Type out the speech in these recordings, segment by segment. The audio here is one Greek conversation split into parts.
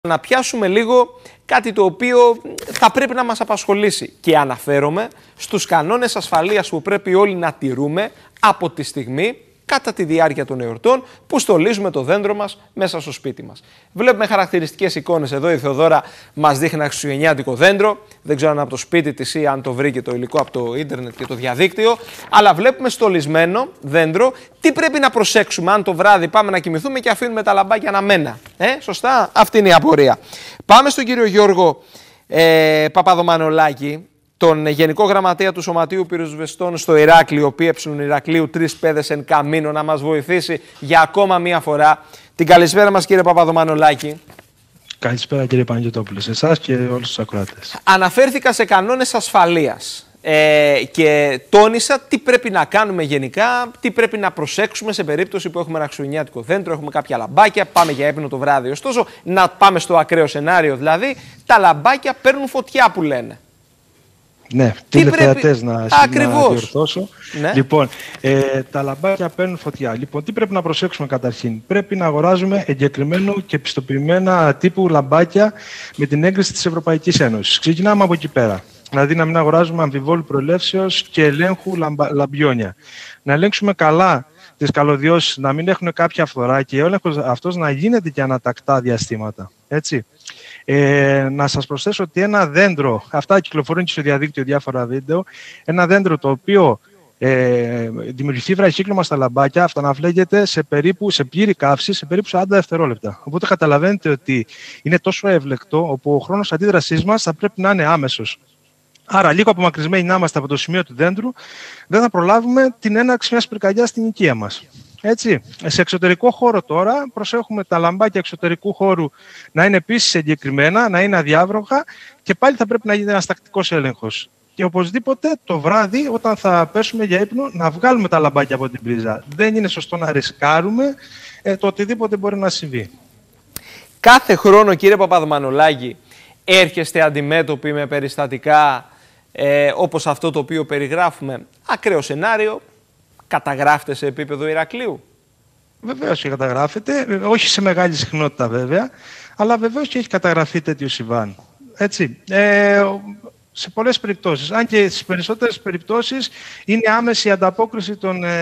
Να πιάσουμε λίγο κάτι το οποίο θα πρέπει να μας απασχολήσει και αναφέρομαι στους κανόνες ασφαλείας που πρέπει όλοι να τηρούμε από τη στιγμή κατά τη διάρκεια των εορτών που στολίζουμε το δέντρο μας μέσα στο σπίτι μας. Βλέπουμε χαρακτηριστικές εικόνες εδώ. Η Θεοδώρα μας δείχνει ένα χριστουγεννιάτικο δέντρο. Δεν ξέρω αν από το σπίτι της ή αν το βρήκε το υλικό από το ίντερνετ και το διαδίκτυο. Αλλά βλέπουμε στολισμένο δέντρο. Τι πρέπει να προσέξουμε αν το βράδυ πάμε να κοιμηθούμε και αφήνουμε τα λαμπάκια να μένα. Σωστά, αυτή είναι η απορία. Πάμε στον κύριο Γιώργο Παπαδομανολάκη, τον Γενικό Γραμματέα του Σωματείου Πυροσβεστών στο Ηράκλειο, Πίεψουν Ηρακλείου, 3 πέδες εν καμίνο, να μας βοηθήσει για ακόμα μία φορά. Την καλησπέρα μας, κύριε Παπαδομανολάκη. Καλησπέρα, κύριε Παναγιωτόπουλο, σε εσάς και όλους τους ακροατές. Αναφέρθηκα σε κανόνες ασφαλείας και τόνισα τι πρέπει να κάνουμε γενικά, τι πρέπει να προσέξουμε σε περίπτωση που έχουμε ένα χριστουγεννιάτικο δέντρο, έχουμε κάποια λαμπάκια, πάμε για ύπνο το βράδυ. Ωστόσο, να πάμε στο ακραίο σενάριο, δηλαδή τα λαμπάκια παίρνουν φωτιά που λένε. Ναι, τηλεθεατές να διορθώσω. Ναι. Λοιπόν, τα λαμπάκια παίρνουν φωτιά. Λοιπόν, τι πρέπει να προσέξουμε καταρχήν? Πρέπει να αγοράζουμε εγκεκριμένου και πιστοποιημένα τύπου λαμπάκια με την έγκριση της Ευρωπαϊκής Ένωσης. Ξεκινάμε από εκεί πέρα. Δηλαδή να μην αγοράζουμε αμφιβόλου προελεύσεως και ελέγχου λαμπιόνια. Να ελέγξουμε καλά τις καλωδιώσεις, να μην έχουν κάποια φθορά και ο έλεγχος αυτός να γίνεται και ανατακτά διαστήματα. Έτσι. Να σας προσθέσω ότι ένα δέντρο, αυτά κυκλοφορούν και στο διαδίκτυο διάφορα βίντεο, ένα δέντρο το οποίο δημιουργηθεί βραχύκλωμα στα λαμπάκια, αυτοαναφλέγεται σε πλήρη καύση σε περίπου 40 δευτερόλεπτα. Οπότε καταλαβαίνετε ότι είναι τόσο εύλεκτο, όπου ο χρόνος αντίδρασής μας θα πρέπει να είναι άμεσος. Άρα, λίγο απομακρυσμένοι να είμαστε από το σημείο του δέντρου, δεν θα προλάβουμε την έναρξη μιας πυρκαγιάς στην οικία μας. Έτσι. Σε εξωτερικό χώρο τώρα, προσέχουμε τα λαμπάκια εξωτερικού χώρου να είναι επίσης εγκεκριμένα, να είναι αδιάβροχα και πάλι θα πρέπει να γίνει ένας τακτικός έλεγχος. Και οπωσδήποτε το βράδυ, όταν θα πέσουμε για ύπνο, να βγάλουμε τα λαμπάκια από την πρίζα. Δεν είναι σωστό να ρισκάρουμε το οτιδήποτε μπορεί να συμβεί. Κάθε χρόνο, κύριε Παπαδομανολάκη, έρχεστε αντιμέτωποι με περιστατικά όπως αυτό το οποίο περιγράφουμε, ακραίο σενάριο, καταγράφεται σε επίπεδο Ηρακλείου? Βεβαίως και καταγράφεται, όχι σε μεγάλη συχνότητα βέβαια, αλλά βεβαίως και έχει καταγραφεί τέτοιο συμβάν. Έτσι. Σε πολλές περιπτώσεις, αν και στις περισσότερες περιπτώσεις είναι άμεση ανταπόκριση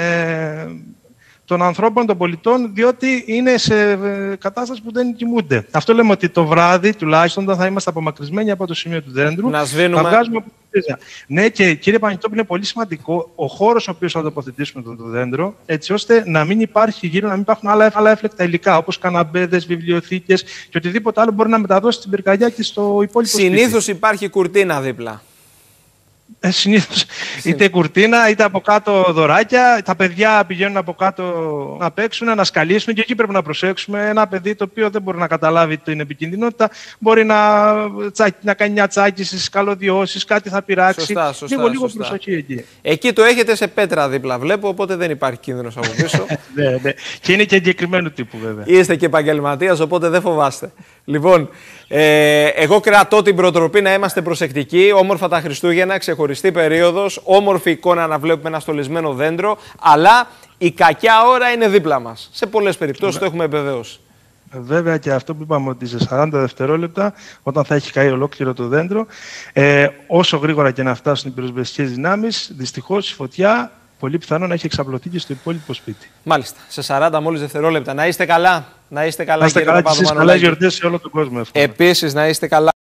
των ανθρώπων, των πολιτών, διότι είναι σε κατάσταση που δεν κοιμούνται. Αυτό λέμε ότι το βράδυ, τουλάχιστον, όταν θα είμαστε απομακρυσμένοι από το σημείο του δέντρου, να σβήνουμε. Θα βγάζουμε από την πρίζα. Ναι, και κύριε Παναγιωτόπουλο, είναι πολύ σημαντικό ο χώρος ο οποίος θα τοποθετήσουμε το δέντρο, έτσι ώστε να μην υπάρχει γύρω, να μην υπάρχουν άλλα εύλεκτα υλικά, όπως καναμπέδες, βιβλιοθήκες και οτιδήποτε άλλο μπορεί να μεταδώσει την πυρκαγιά και στο υπόλοιπο σπίτι. Συνήθως υπάρχει κουρτίνα δίπλα. Συνήθως είτε κουρτίνα είτε από κάτω δωράκια. Τα παιδιά πηγαίνουν από κάτω να παίξουν, να σκαλίσουν και εκεί πρέπει να προσέξουμε. Ένα παιδί το οποίο δεν μπορεί να καταλάβει την επικινδυνότητα μπορεί να κάνει μια τσάκιση στις καλωδιώσεις, κάτι θα πειράξει. Λίγο προσοχή εκεί. Εκεί το έχετε σε πέτρα δίπλα, βλέπω, οπότε δεν υπάρχει κίνδυνος από πίσω. Ναι. Και είναι και εγκεκριμένου τύπου, βέβαια. Είστε και επαγγελματίας, οπότε δεν φοβάστε. Λοιπόν, εγώ κρατώ την προτροπή να είμαστε προσεκτικοί. Όμορφα τα Χριστούγεννα, ξεχωριστή περίοδος, όμορφη εικόνα να βλέπουμε ένα στολισμένο δέντρο, αλλά η κακιά ώρα είναι δίπλα μας. Σε πολλές περιπτώσεις το έχουμε επιβεβαιώσει. Βέβαια, και αυτό που είπαμε ότι σε 40 δευτερόλεπτα, όταν θα έχει καεί ολόκληρο το δέντρο, όσο γρήγορα και να φτάσουν οι πυροσβεστικές δυνάμεις, δυστυχώς η φωτιά πολύ πιθανό να έχει εξαπλωθεί και στο υπόλοιπο σπίτι. Μάλιστα. Σε 40 μόλις δευτερόλεπτα. Να είστε καλά. Να είστε καλά, κύριε Παπαδομανολάκη. Καλές γιορτές σε όλο τον κόσμο. Επίσης, να είστε καλά.